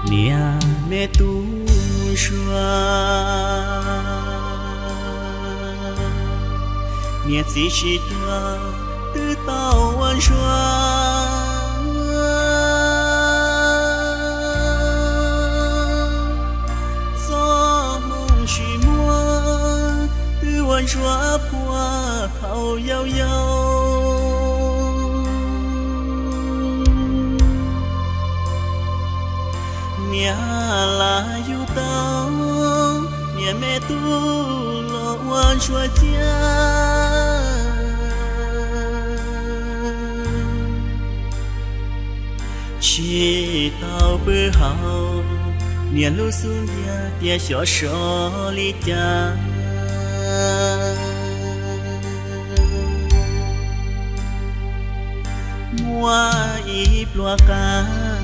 nia mẹ tu xoa nia chỉ ta từ tao ăn xoa gió mong chỉ mua từ ăn xoa qua thâu yêu yêu nia là yêu tao nia mẹ tu lo quan chúa cha chỉ tao bơ hậu nia lu xuống nia tia xóa xóa li cha mua ít loa ca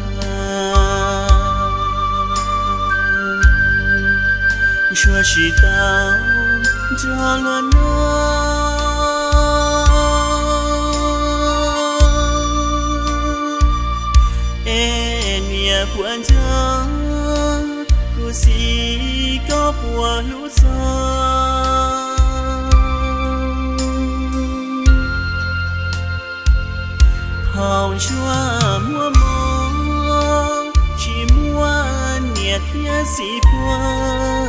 chúa chỉ tao cho luôn nó em nia buồn cho cô si có buồn lúc sau hồng chúa mua mong chỉ muốn nia thiên sĩ buồn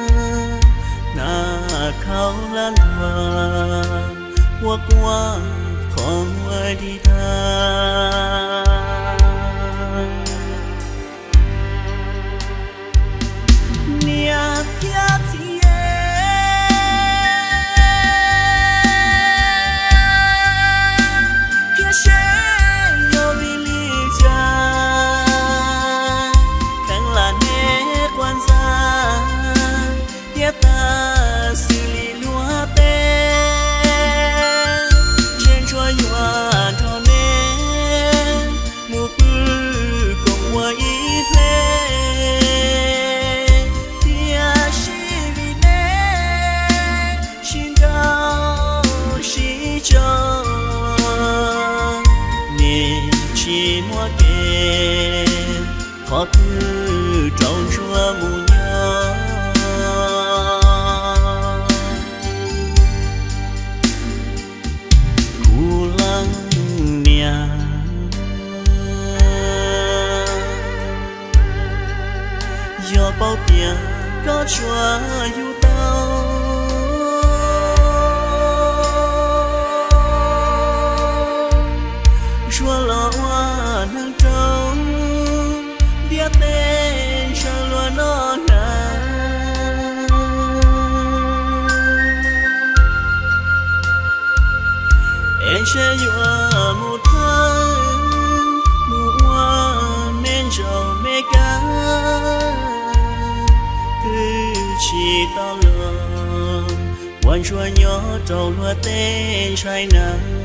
na khao lan hoa qua qua không ai đi tha nia kia gì kia sẽ yêu đi lý cha khang là nét quan gia tia ta xử lý lúa tên trên chuối yuan cho nên mùa bư cùng qua ý lệ tia chỉ vì nè xin đau xin cho nên chỉ mua kê khó cứ trong chúa mù nhớ do bao tiền có chúa yêu tao chúa lo hoa nắng trông biết tên cho luôn nó nà em sẽ yêu một thân một hoa nên giàu mê cá chỉ tao lừa quan chúa nhớ trâu lúa tên trai nắng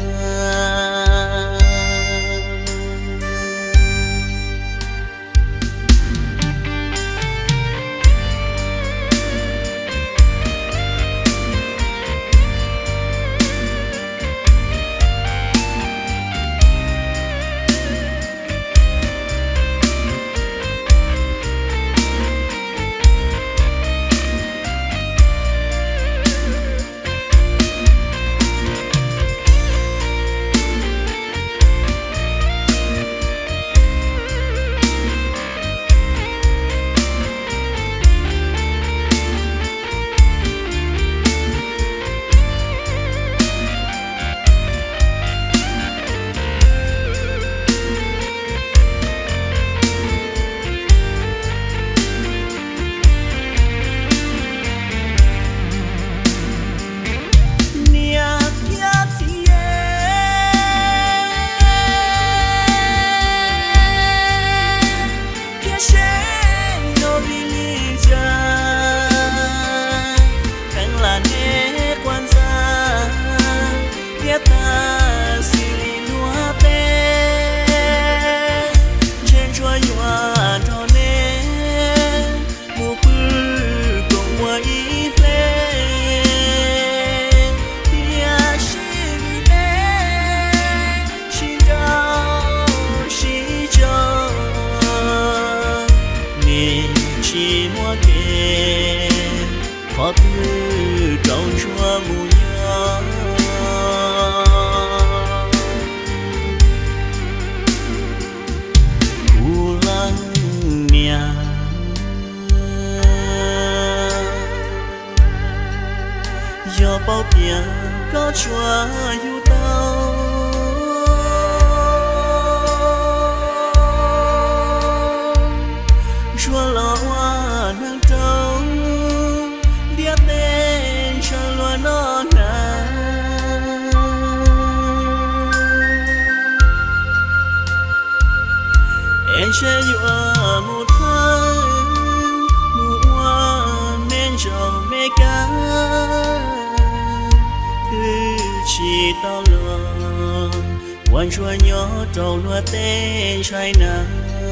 chỉ mua kề khó tư trong chúa mù nhớ u lăng nhà do bao tiền có chúa yêu tao chúa lo hoa nắng trâu biết tên cho luôn nó nà em sẽ yêu một tháng mùa hoa nên cho mẹ cá chỉ tao luôn quan chúa nhỏ trâu lúa tên trái nắng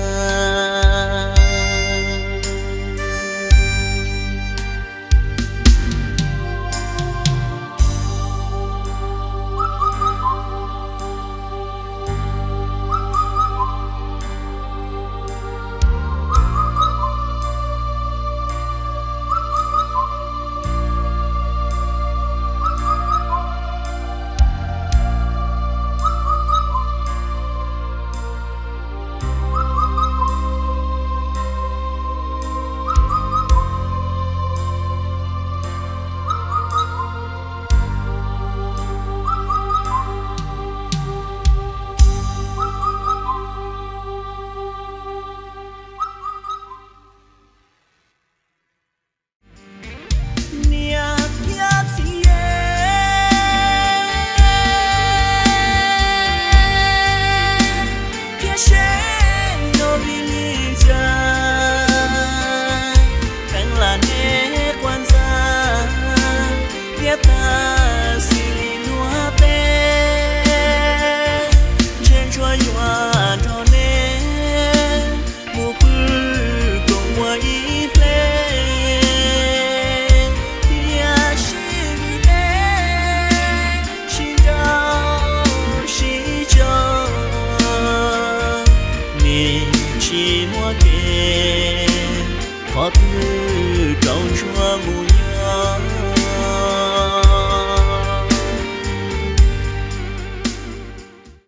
ta xì lúa tê trên chúa yuan cho nên mùa bư cùng mùa ý lên ya xin đi lên xin cho mình chỉ mua kề khó tư trong chúa mùa